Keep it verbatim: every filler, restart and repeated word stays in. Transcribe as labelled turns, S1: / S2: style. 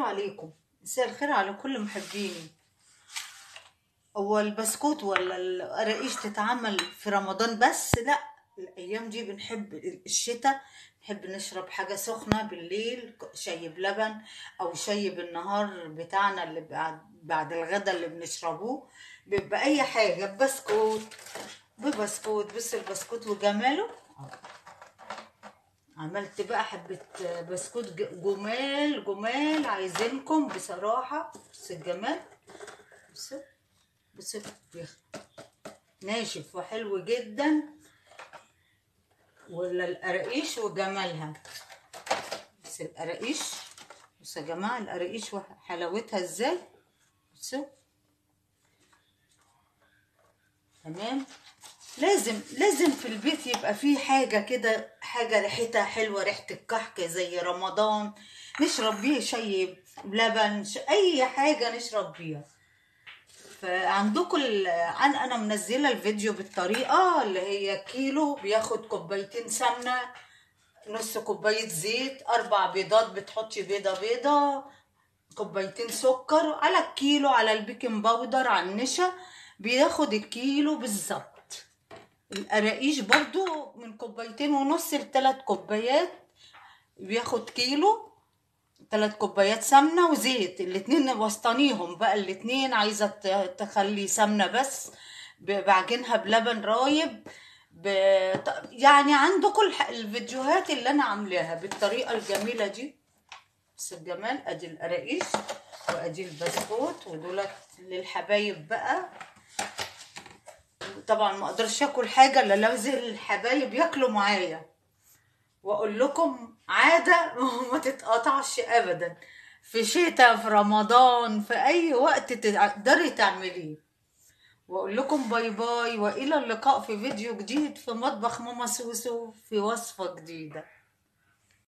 S1: عليكم، مساء الخير على كل محبيني. هو البسكوت ولا القراقيش تتعمل في رمضان بس؟ لا، الايام دي بنحب الشتاء، نحب نشرب حاجه سخنه بالليل، شاي بلبن او شاي بالنهار بتاعنا اللي بعد بعد الغدا اللي بنشربوه، بيبقى اي حاجه بسكوت ببسكوت. بص البسكوت وجماله. عملت بقى حبة بسكوت جمال جمال عايزينكم بصراحة. بص الجمال، بص بص ناشف وحلو جدا، ولا القراقيش وجمالها. بص القراقيش، بص يا جماعة القراقيش وحلاوتها ازاي. بصوا تمام. لازم لازم في البيت يبقى فيه حاجة كده، حاجة ريحتها حلوة، ريحة الكحك زي رمضان، نشرب بيه شاي بلبن، اي حاجة نشرب بيها. فعندكم عن انا منزله الفيديو بالطريقه اللي هي كيلو بياخد كوبايتين سمنه، نص كوبايه زيت، اربع بيضات، بتحطي بيضه بيضه، كوبايتين سكر على الكيلو، على البيكنج باودر، على النشا، بياخد الكيلو بالظبط. القراقيش برضو من كوبايتين ونص لثلاث كوبايات بياخد كيلو. ثلاث كوبايات سمنه وزيت، الاتنين وسطانيهم بقى، الاتنين عايزه تخلي سمنه بس، بعجنها بلبن رايب ب... يعني عندكم الفيديوهات اللي انا عاملاها بالطريقه الجميله دي. بس الجمال، ادي القراقيش وادي البسكوت، ودولت للحبايب بقى. طبعا ما اقدرش اكل حاجه الا لازم الحبايب ياكلوا معايا، واقول لكم عاده ما تتقطعش ابدا، في شتاء، في رمضان، في اي وقت تقدري تعمليه. واقول لكم باي باي، والى اللقاء في فيديو جديد في مطبخ ماما سوسو في وصفة جديدة.